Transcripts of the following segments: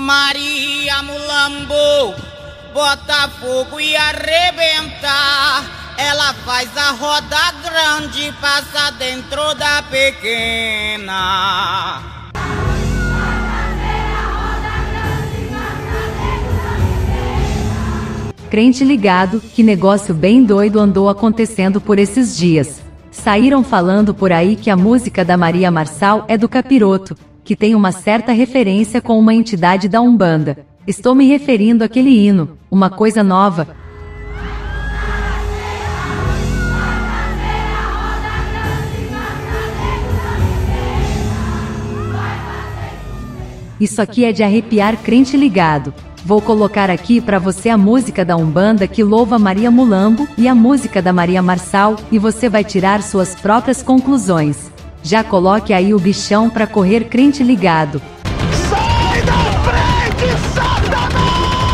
Maria Mulambo, bota fogo e arrebenta. Ela faz a roda grande, passa dentro da pequena. Crente ligado, que negócio bem doido andou acontecendo por esses dias. Saíram falando por aí que a música da Maria Marçal é do Capiroto, que tem uma certa referência com uma entidade da Umbanda. Estou me referindo àquele hino, uma coisa nova. Isso aqui é de arrepiar, crente ligado. Vou colocar aqui para você a música da Umbanda que louva Maria Mulambo e a música da Maria Marçal, e você vai tirar suas próprias conclusões. Já coloque aí o bichão para correr, crente ligado. Sai da frente, Satanás!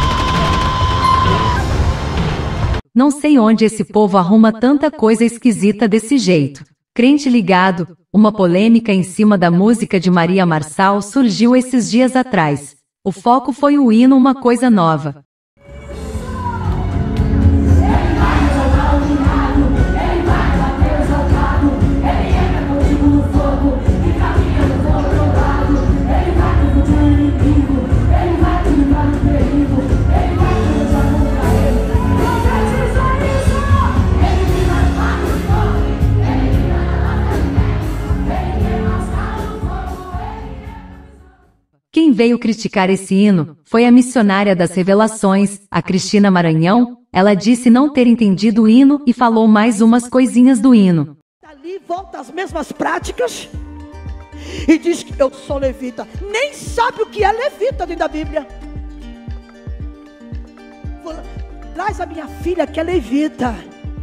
Não sei onde esse povo arruma tanta coisa esquisita desse jeito. Crente ligado, uma polêmica em cima da música de Maria Marçal surgiu esses dias atrás. O foco foi o hino Uma Coisa Nova. Quem veio criticar esse hino foi a missionária das revelações, a Cristina Maranhão. Ela disse não ter entendido o hino e falou mais umas coisinhas do hino. Ali volta às mesmas práticas e diz que eu sou levita. Nem sabe o que é levita dentro da Bíblia. Traz a minha filha que é levita.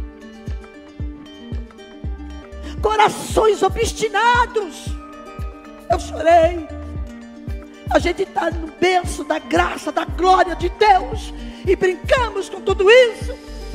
Corações obstinados. Eu chorei. A gente está no berço da graça, da glória de Deus e brincamos com tudo isso.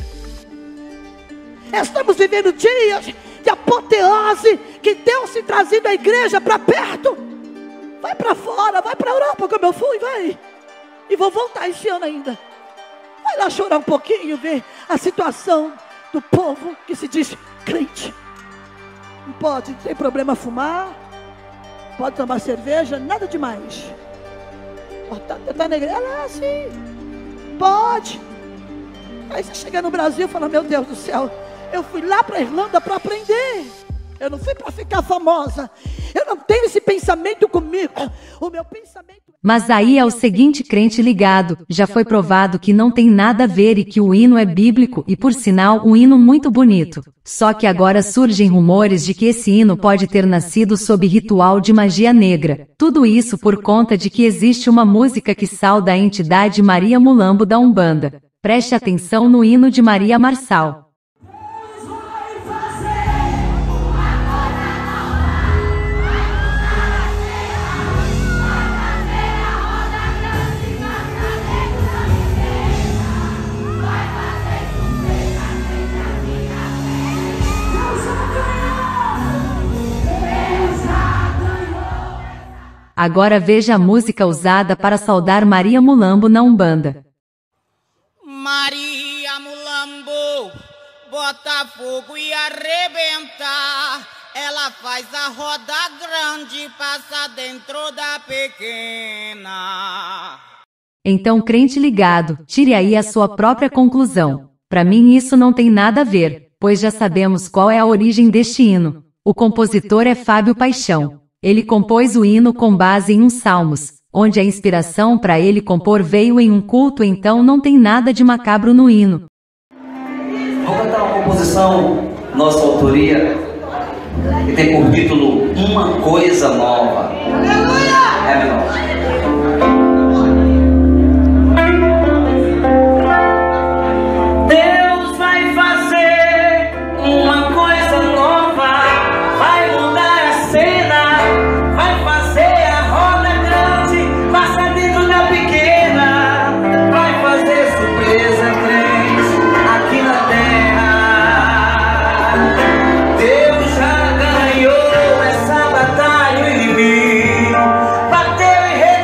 Estamos vivendo dias de apoteose, que Deus se trazendo a igreja para perto. Vai para fora, vai para a Europa como eu fui, vai. E vou voltar esse ano ainda. Vai lá chorar um pouquinho, ver a situação do povo que se diz crente. Não pode, não tem problema fumar, pode tomar cerveja, nada demais. Tá na igreja, ela é assim, pode. Aí você chega no Brasil e fala, meu Deus do céu, eu fui lá para a Irlanda para aprender. Eu não fui para ficar famosa. Eu não tenho esse pensamento comigo. O meu pensamento... Mas aí é o seguinte, crente ligado, já foi provado que não tem nada a ver e que o hino é bíblico e, por sinal, um hino muito bonito. Só que agora surgem rumores de que esse hino pode ter nascido sob ritual de magia negra. Tudo isso por conta de que existe uma música que sauda a entidade Maria Mulambo da Umbanda. Preste atenção no hino de Maria Marçal. Agora veja a música usada para saudar Maria Mulambo na Umbanda. Maria Mulambo, bota fogo e arrebenta. Ela faz a roda grande, passa dentro da pequena. Então, crente ligado, tire aí a sua própria conclusão. Para mim isso não tem nada a ver, pois já sabemos qual é a origem deste hino. O compositor é Fábio Paixão. Ele compôs o hino com base em uns salmos, onde a inspiração para ele compor veio em um culto, então não tem nada de macabro no hino. Vou cantar uma composição, nossa autoria, que tem por título Uma Coisa Nova. Aleluia! É menor. Deus vai fazer uma coisa nova, vai mudar a cena. Vai fazer a roda grande, passa dentro da pequena. Vai fazer surpresa, crente, aqui na terra. Deus já ganhou essa batalha, o inimigo bateu e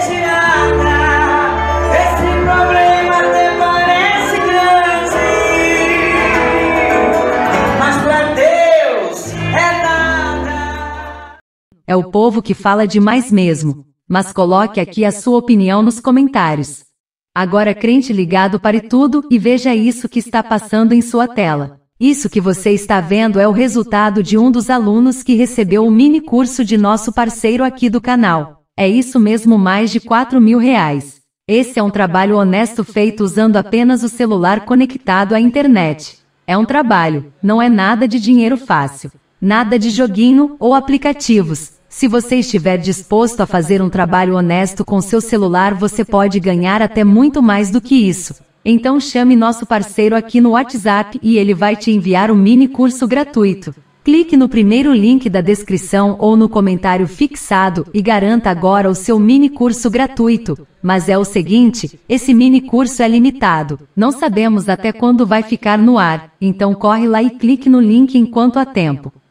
o povo que fala demais mesmo. Mas coloque aqui a sua opinião nos comentários. Agora, crente ligado, pare tudo e veja isso que está passando em sua tela. Isso que você está vendo é o resultado de um dos alunos que recebeu o mini curso de nosso parceiro aqui do canal. É isso mesmo, mais de R$4.000. Esse é um trabalho honesto feito usando apenas o celular conectado à internet. É um trabalho, não é nada de dinheiro fácil. Nada de joguinho ou aplicativos. Se você estiver disposto a fazer um trabalho honesto com seu celular, você pode ganhar até muito mais do que isso. Então chame nosso parceiro aqui no WhatsApp e ele vai te enviar um mini curso gratuito. Clique no primeiro link da descrição ou no comentário fixado e garanta agora o seu mini curso gratuito. Mas é o seguinte, esse mini curso é limitado. Não sabemos até quando vai ficar no ar, então corre lá e clique no link enquanto há tempo.